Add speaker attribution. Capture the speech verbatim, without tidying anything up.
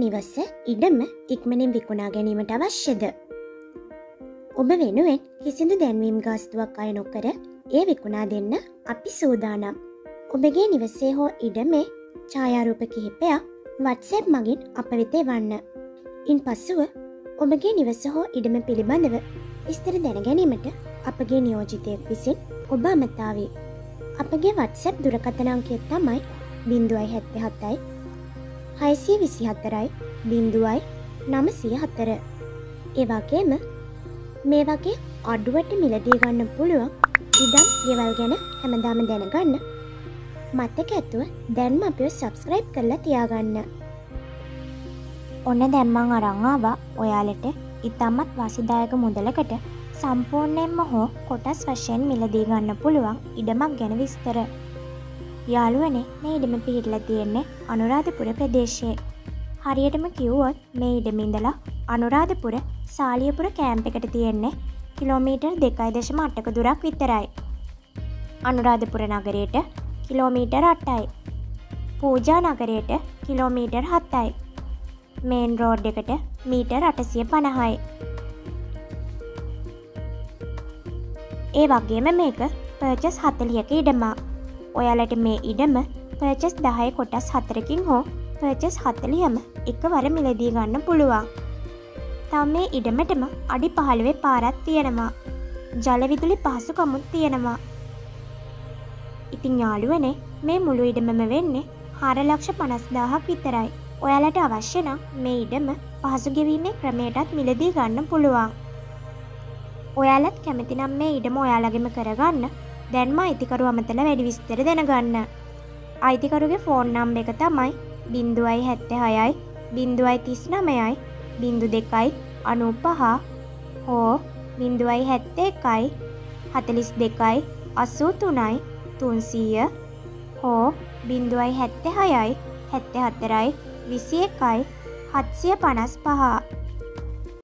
Speaker 1: නිවස ඉඩම ඉක්මනින් විකුණා ගැනීමට අවශ්‍යද? ඔබ වෙනුවෙන් කිසිදු දැන්වීම් ගාස්තුවක් අය නොකර ඒ විකුණා දෙන්න අපි සූදානම්. ඔබගේ නිවසේ හෝ ඉඩමේ ඡායාරූප කිහිපයක් WhatsApp මගින් අප වෙත එවන්න. ඉන් පසුව ඔබගේ නිවස හෝ ඉඩම පිළිබඳව විස්තර දැන ගැනීමට අපගේ නියෝජිතයෙක් විසින් ඔබ අමතාවේ. අපගේ WhatsApp දුරකථන අංකය තමයි බිංදුවයි හැත්තෑ හතයි හයසිය විසි හතරයි බිංදුවයි නවසිය හතර. ඒ වගේම මේ වගේ අඩුවට මිලදී ගන්න පුළුවන් ඉඩම් ගෙවල් ගැන හැමදාම දැනගන්න මතක ඇතුව දැන්ම අපිව සබ්ස්ක්‍රයිබ් කරලා තියාගන්න. ඔන්න දැන් මං අරන් ආවා ඔයාලට ඉතාමත් වාසිදායක මුදලකට සම්පූර්ණයෙන්ම හෝ කොටස් වශයෙන් මිලදී ගන්න පුළුවන් ඉඩමක් ගැන විස්තර. යාළුවනේ, මේ ඉඩම පිහිටලා තියෙන්නේ අනුරාධපුර ප්‍රදේශයේ. හරියටම කිව්වොත් මේ ඉඩම ඉඳලා අනුරාධපුර සාලියපුර කැම්ප් එකට තියෙන්නේ කිලෝමීටර් දෙකයි දශම අටක දුරක් විතරයි. අනුරාධපුර නගරයට කිලෝමීටර් අටයි. පූජා නගරයට කිලෝමීටර් හතයි. මේන් රෝඩ් එකට මීටර් අටසිය පනහයි. ඒ වගේම මේක පර්චස් හතලිහක ඉඩමක්. ඔයාලට මේ ඉඩම පර්චස් දහය කොටස් හතරකින් හෝ පර්චස් හතලිහම එකවර මිලදී ගන්න පුළුවන්. තම මේ ඉඩමටම අඩි පහළොවේ පාරක් තියෙනවා. ජලවිදුලි පහසුකමුත් තියෙනවා. ඉතින් යාළුවනේ, මේ මුළු ඉඩමම වෙන්නේ හාර ලක්ෂ පනස් දාහක් විතරයි. ඔයාලට අවශ්‍ය නම් මේ ඉඩම පහසු ගෙවීමේ ක්‍රමයටත් මිලදී ගන්න පුළුවන්. ඔයාලත් කැමති නම් මේ ඉඩම ඔයාලගෙම කරගන්න දැන්ම අයිතිකරු අමතලා වැඩි විස්තර දැනගන්න. අයිතිකරුගේ ෆෝන් නම්බර් එක තමයි බිංදුවයි හැත්තෑ හයයි බිංදුවයි තිස් නවයයි බිංදු දෙකයි අනූපහ හෝ බිංදුවයි හැත්තෑ එකයි හතලිස් දෙකයි අසූ තුනයි තුන්සීය හෝ බිංදුවයි හැත්තෑ හයයි හැත්තෑ හතරයි විසි එකයි හත්සිය පනස් පහ.